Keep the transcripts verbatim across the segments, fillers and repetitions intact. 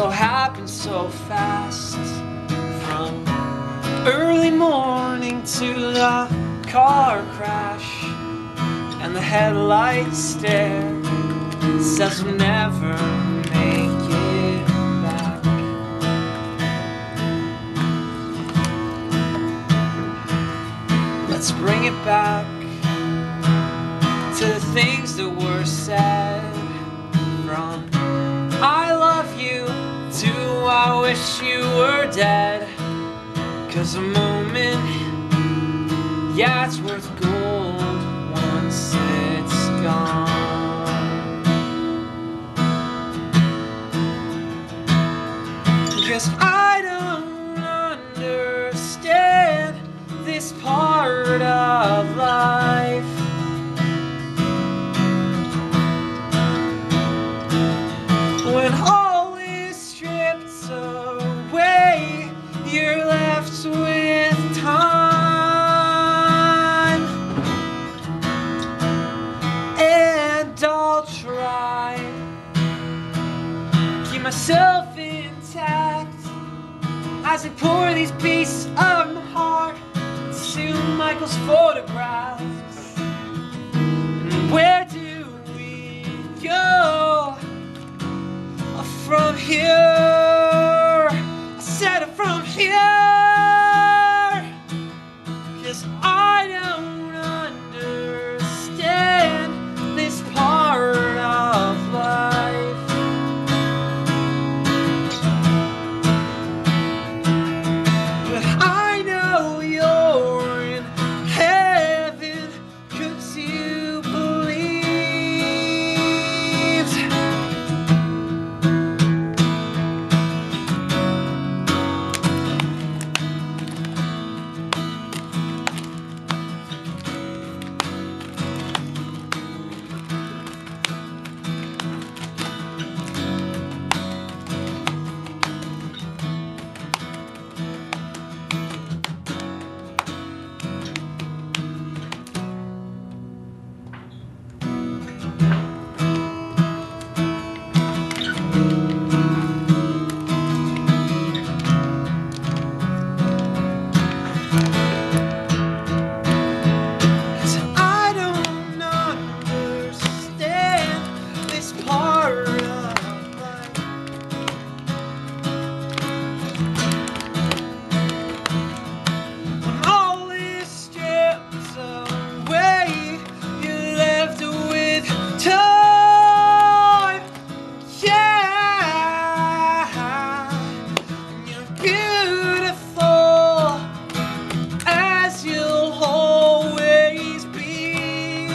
all happened so fast, from early morning to the car crash, and the headlights stare, says we'll never make it back. Let's bring it back to the things that were said, from I love you to I wish you were dead. 'Cause a moment, yeah, it's worth gold once it's gone. 'Cause I don't understand this part of life. When all is stripped away, you're left with time. And I'll try keep myself intact as I pour these pieces of my heart to Michael's photographs. And where do we go from here? I said from here, 'cause I don't understand this part of life. But I know you're in heaven, 'cause you believed.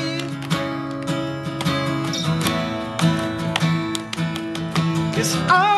Cause I